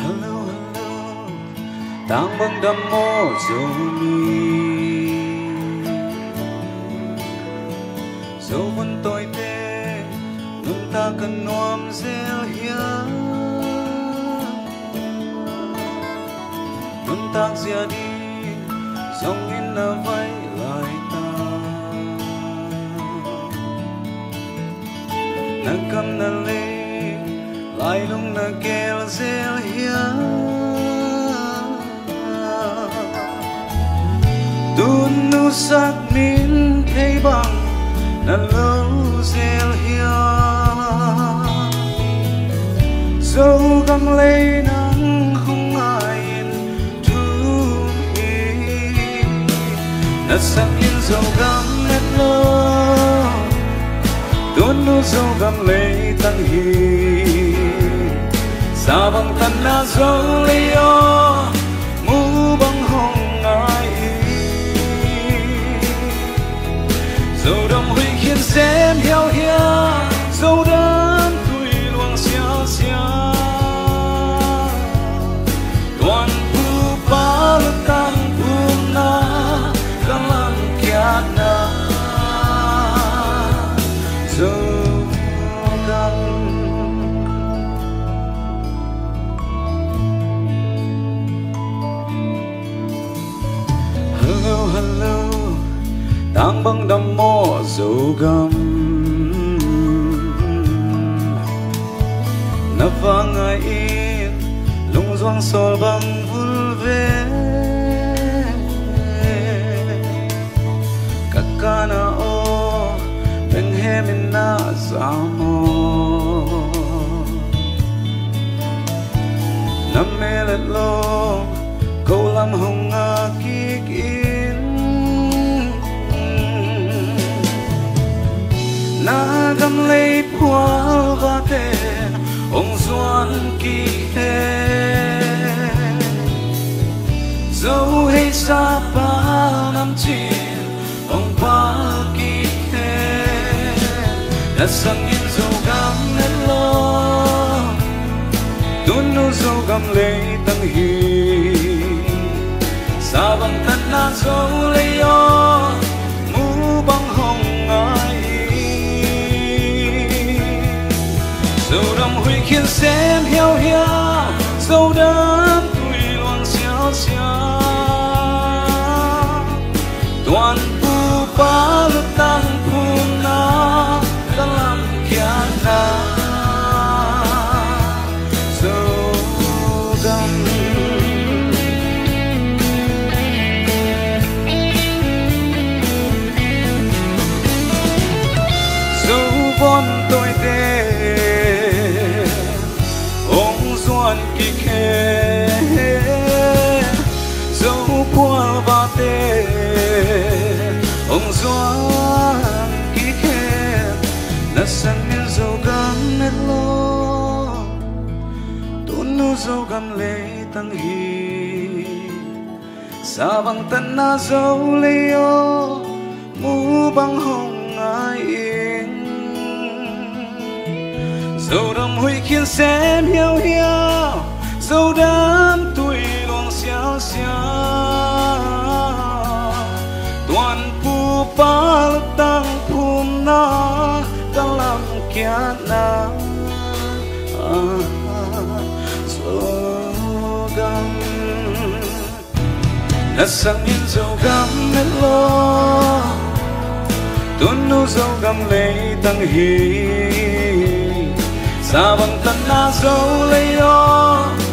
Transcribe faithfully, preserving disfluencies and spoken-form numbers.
hello hello tang bang dam mo zomi dấu vẫn tôi tê nun ta cần nuông rêu hiếm nun ta ra đi dòng in là vay lại ta nàng cầm nàng lê lại lúc nàng kêu rêu hiếm tuôn nu sắc min thấy bằng na lâu rêu hiếm dấu găm lấy nắng không ai thu ý na sắc in dấu găm nét lơ tuôn nu dấu găm lấy tăng hi xa bằng thân na dấu lấy ô mu bằng hồng ai dấu đầm huy khiến xem theo hia dấu đớn tuổi luồng xia xia toàn bu ba lực tan buông na căng lăng kiat na dấu găng hello hello tang bang dam mo dấu găm na vang ai in lung doang sol bang vul ve kakana o beng he min na zamo na melet lo câu lam hồng nga kik in na gam lấy phua và thế ông doan kỳ he dấu hay xa ba năm chín ông ba kỳ he đã sang in dấu gam nên lo tuôn nu dấu gam lấy tăng hi xa bằng thân na dấu lấy o mu bằng hồng ai dấu đầm huy khiến xem hiao hiao dấu đớn tuổi loang xéo xéo toàn bu ba lúc tăng phun na ta làm kia na dấu găm dấu von tôi tê doan kỳ khe dấu qua ba tê ông doan kỳ khe na sang min dấu gam nét lo tuôn nu dấu gam lấy tăng hi xa bằng tân na dấu lấy ô mu bằng hồng ai in dấu đầm huy khiến xem hiao hiao dấu đám tuổi luồng xéo xéo toàn pu ba lực tăng phum na tăng làm kia na dấu gam na sang in dấu gam nên lo tuôn nu dấu gam lấy tăng hi xa bằng thân na dấu lấy o